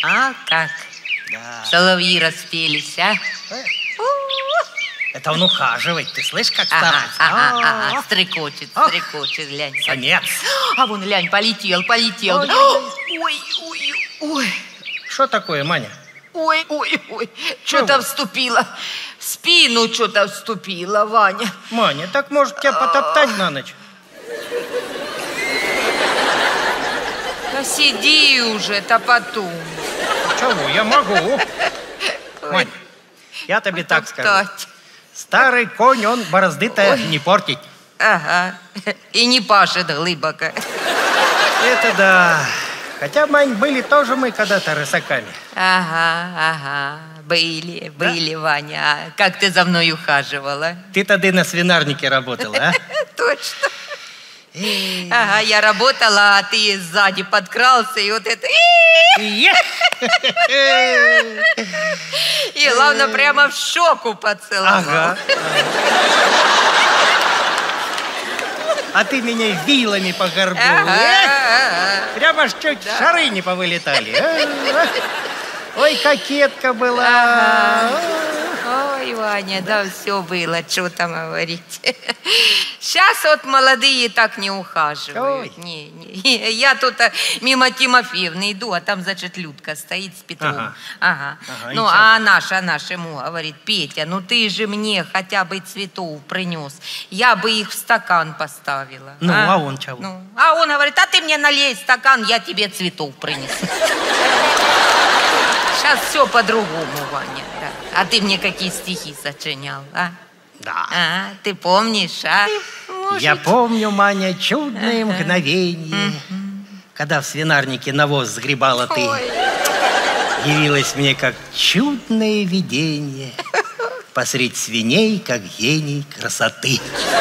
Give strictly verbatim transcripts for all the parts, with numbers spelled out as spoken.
А как? Да. Соловьи распелись, а? Это он ухаживает, ты слышишь, как Ага, старается? ага, А, ага, стрекочет, Ох. стрекочет, глянь. Самец. А вон, глянь, полетел, полетел. Ой, Ой, ой, ой, Что такое, Маня? ой, ой, ой, что-то вступило. В спину что-то вступило, Ваня. Маня, так может тебя потоптать на ночь? Да сиди уже, топотун. Чего, я могу. Мань, я тебе так скажу. Старый конь, он борозды-то не портит. Ага, и не пашет глубоко. Это да. Хотя, Мань, были тоже мы когда-то рысаками. Ага, ага, были, были, да? Ваня. А как ты за мной ухаживала? Ты тогда на свинарнике работала, а? Точно. Ага, я работала, а ты сзади подкрался, и вот это... И главное, прямо в щеку поцеловал. Ага. А ты меня вилами по горбу. Прямо аж чуть шары не повылетали. Ой, кокетка была. Ой, Ваня, да все было, что там говорить. Сейчас вот молодые так не ухаживают. Не, не. Я тут мимо Тимофеевны иду, а там, значит, Людка стоит с Петром. Ага. Ага. Ага, ну, а наш, а наш ему говорит: Петя, ну ты же мне хотя бы цветов принес. Я бы их в стакан поставила. Ну, а, а он чего? Ну, а он говорит: а ты мне налей стакан, я тебе цветов принесу. Сейчас все по-другому, Ваня. Да. А ты мне какие стихи сочинял, а? Да. А, ты помнишь, а? Может... Я помню, Маня, чудное ага. мгновение, угу. когда в свинарнике навоз сгребала ты. Ой. Явилось мне как чудное видение посредь свиней, как гений красоты.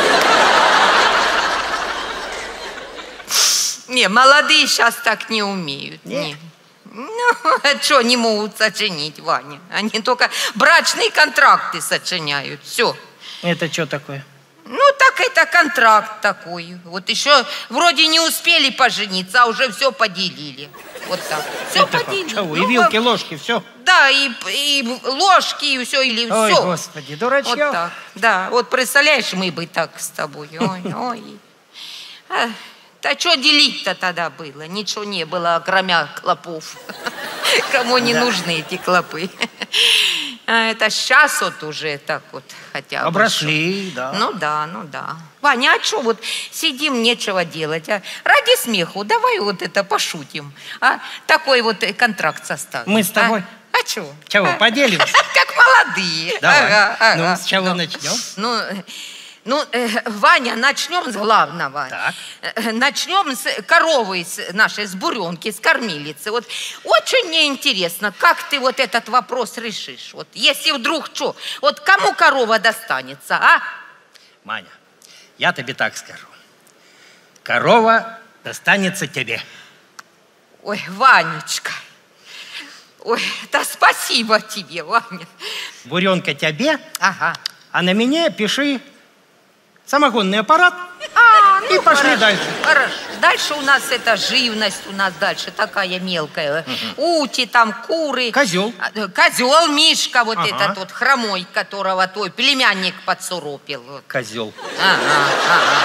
Не, молодые сейчас так не умеют. Нет. Не. Ну, что не могут сочинить, Ваня? Они только брачные контракты сочиняют. Все. Это что такое? Ну, так это контракт такой. Вот еще вроде не успели пожениться, а уже все поделили. Вот так. Все это поделили. Чего? Ну, и вилки, ложки, все? Да, и, и ложки, и все, или ой, все. Ой, Господи, дурачье. Вот так. Да, вот представляешь, мы бы так с тобой. Ой, ой. А, да что делить-то тогда было? Ничего не было, кроме клопов. Кому не да. нужны эти клопы. А это сейчас вот уже так вот хотя бы. Обросли, шо. да. Ну да, ну да. Ваня, а что вот сидим, нечего делать. А? Ради смеху давай вот это пошутим. А? Такой вот контракт составим. Мы с тобой? А, а чего? Чего, а? поделимся? Как молодые. Давай. Ага, ага. Ну, с чего ну, начнем? Ну... Ну, э, Ваня, начнем с главного. Так. Э, начнем с коровы с нашей, с буренки, с кормилицы. Вот очень мне интересно, как ты вот этот вопрос решишь. Вот если вдруг что, вот кому корова достанется, а? Маня, я тебе так скажу. Корова достанется тебе. Ой, Ванечка. Ой, да спасибо тебе, Ваня. Буренка тебе, ага. а на меня пиши самогонный аппарат, а, ну, и пошли хорошо, дальше. Хорошо. Дальше у нас это живность, у нас дальше такая мелкая. Угу. Ути, там куры. Козел. Козел Мишка, вот ага. этот вот хромой, которого твой племянник подсуропил. Козел. Ага, ага.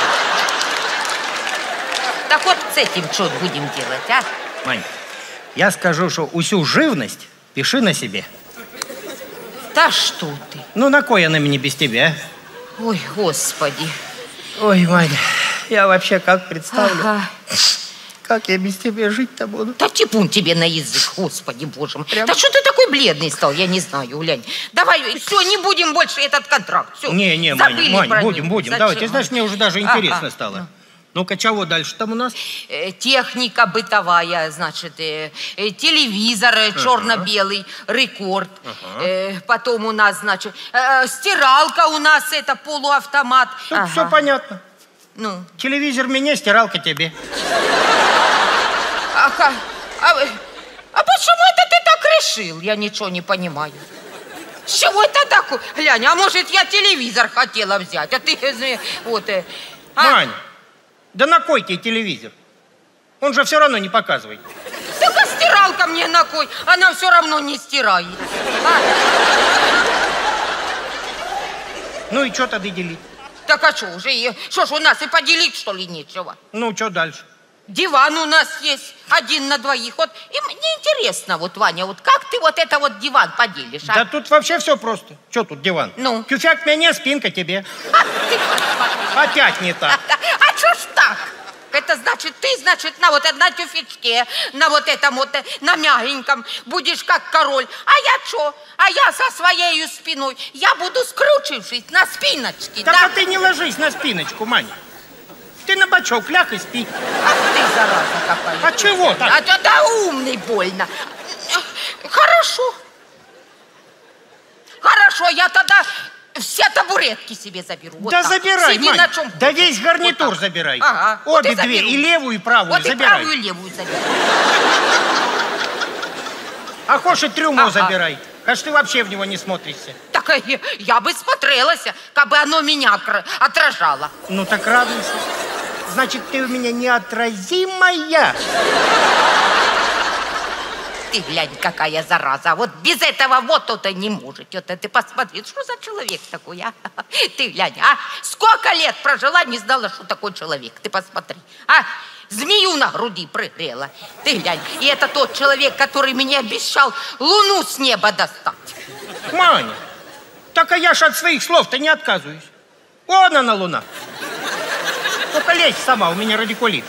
Так вот с этим что будем делать, а? Мань, я скажу, что усю живность пиши на себе. Да что ты? Ну, на кой она мне без тебя? Ой, Господи. Ой, Маня, я вообще как представлю, ага. как я без тебя жить-то буду? Да типун тебе на язык, Господи, Боже мой. Прям? Да что ты такой бледный стал, я не знаю, глянь. Давай, все, не будем больше этот контракт. Все, не, не, Маня, Маня, будем, будем. Зачем? Давай, ты знаешь, мне уже даже интересно ага. стало. Ну-ка, чего дальше там у нас? Техника бытовая, значит, э, э, телевизор э, ага. черно-белый, рекорд. Ага. Э, потом у нас, значит, э, стиралка у нас, это полуавтомат. Тут ага. все понятно. Ну? Телевизор мне, стиралка тебе. Ага. А, а почему это ты так решил? Я ничего не понимаю. С чего это так? Глянь, а может, я телевизор хотела взять, а ты, вот... Э, а? Мань. Да на кой тебе телевизор? Он же все равно не показывает. Так а стиралка Стиралка мне на кой? Она все равно не стирает. А? Ну и что тогда делить? Так а что уже? Что ж у нас и поделить, что ли, нечего? Ну, что дальше? Диван у нас есть, один на двоих. Вот, и мне интересно, вот, Ваня, вот как ты вот это вот диван поделишь, а? Да тут вообще все просто. Что тут диван? Ну? Тюфяк мне, спинка тебе. А, ты посмотри. Опять не так. А что ж так? Это значит, ты, значит, на вот этом, на тюфячке, на вот этом вот, на мягеньком будешь как король. А я что? А я со своей спиной, я буду скручившись на спиночке, Так да? а ты не ложись на спиночку, Маня. Ты на бочок ляг и спи. Ах ты, зараза какая. А чего так? А то да умный больно. Хорошо. Хорошо, я тогда все табуретки себе заберу. Вот да так. забирай, Сиди Маня. на чем Да хочешь. весь гарнитур Вот забирай. Ага. Обе вот две, заберу. и левую, и правую вот забирай. и правую, и левую забирай. А хочешь и трюмо Ага. забирай. Аж ты вообще в него не смотришься. Так я, я бы смотрелась, как бы оно меня отражало. Ну так радуйся. Значит, ты у меня неотразимая. Ты глянь, какая зараза. Вот без этого вот то-то не может. Вот ты посмотри, что за человек такой, а? Ты глянь, а? Сколько лет прожила, не знала, что такой человек. Ты посмотри, а? Змею на груди пригрела. Ты глянь, и это тот человек, который мне обещал луну с неба достать. Маня, так а я ж от своих слов-то не отказываюсь. Вон она, луна. Только лезь сама, у меня радикулит.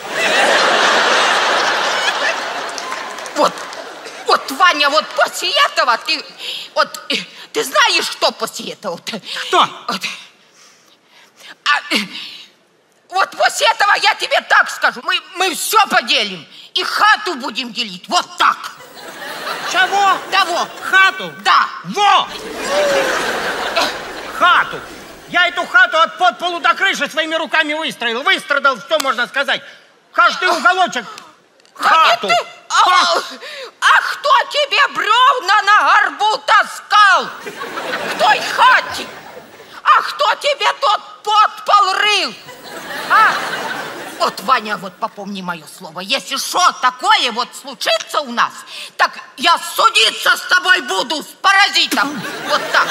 Вот, вот, Ваня, вот после этого ты, вот, ты знаешь, что после этого? Что? Вот, а, вот после этого я тебе так скажу, мы, мы все поделим и хату будем делить, вот так. Чего? Да вот. Хату? Да. Во! Хату. Я эту хату от подполу до крыши своими руками выстроил. Выстрадал, что можно сказать. Каждый уголочек. Хату. Ты, а, а кто тебе бревна на горбу таскал? В той хате? А кто тебе тот подпол рыл? А? Вот, Ваня, вот попомни мое слово. Если что такое вот случится у нас, так я судиться с тобой буду, с паразитом. Вот так.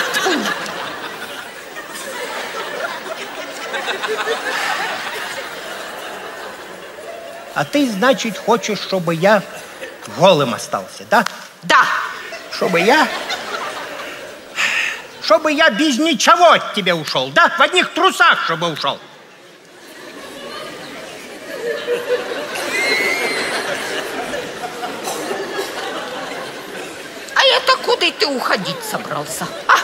А ты, значит, хочешь, чтобы я голым остался, да? Да. Чтобы я... Чтобы я без ничего от тебя ушел, да? В одних трусах, чтобы ушел. А это куда ты уходить собрался? А?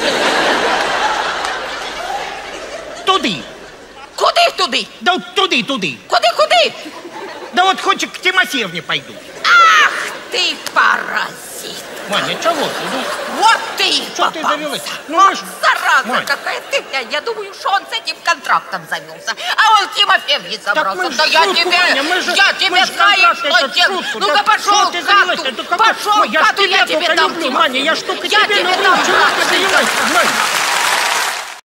Туды. Куды туды? Да вот туды, туды. Куды, куды? Да вот хочешь к Тимофеевне пойду. Ах ты, паразит! Маня, чего ты? Ну, Вот ты и что ты попался. довелась? Ну, Вот мы ж- зараза Мань. какая ты. Я, я думаю, что он с этим контрактом завелся. А он Тимофеевне собрался. мы ж Да я шутку, тебе, Маня, мы же- я мы тебе ж знаю, контракт что этот делать. шутку. Ну-ка Да пошел что в ты хату. завелась? Это какой- Пошел Ой, в я ж хату, тебя я только тебе дам люблю, Маня, я ж Тимофеевну. только Я тебе тебе люблю, дам чего ты Тимофеевну. добилась? Маня.